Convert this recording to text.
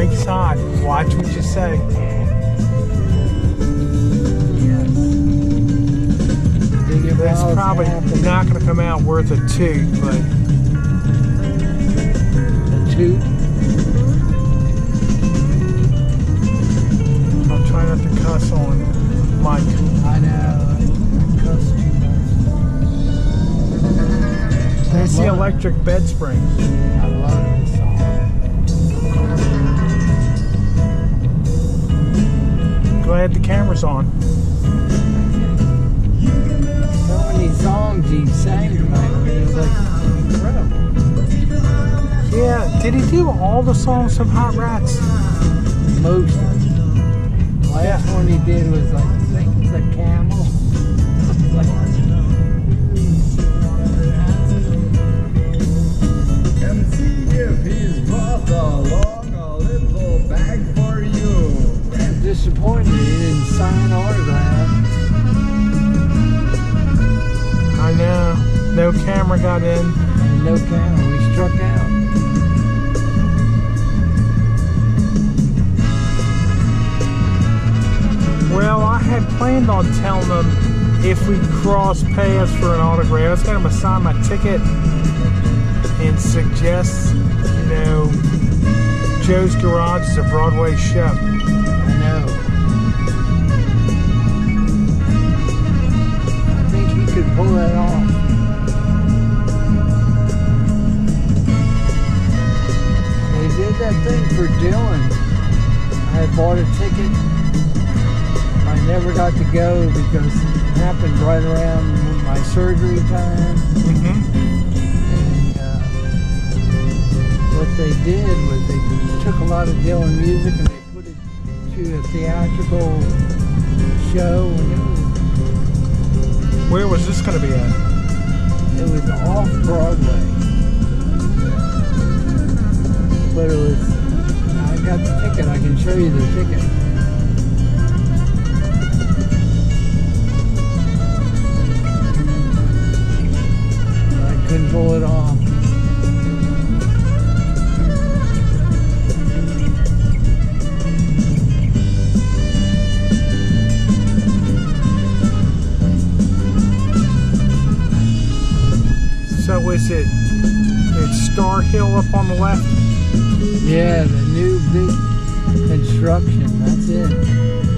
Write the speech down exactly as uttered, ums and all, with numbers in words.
safe side. Watch what you say. That's probably not going to come out worth a toot, but a toot. I'm trying not to cuss on Mike. I know. I cuss too much. There's the electric bed spring. I love this song. Glad the camera's on. So many songs he sang tonight. It was like incredible. Yeah, did he do all the songs from Hot Rats? Most. The last yeah. one he did was like, I think it's a camel. And see if he's brought along a little bag for you. I'm disappointed he didn't sign autograph. I know. No camera got in. And no camera. We struck out. Well, I had planned on telling them if we cross paths for an autograph, I was going to sign my ticket and suggest, you know, Joe's Garage is a Broadway show. I know. I think he could pull that off. They did that thing for Dylan. I had bought a ticket. I never got to go because it happened right around my surgery time. Mm-hmm. And uh, what they did was they took a lot of Dylan music and they put it to a theatrical show. And it was, where was this going to be at? it was off Broadway. But it was, I got the ticket. I can show you the ticket. Couldn't pull it off. So is it, it's Star Hill up on the left? Yeah, the new big construction, that's it.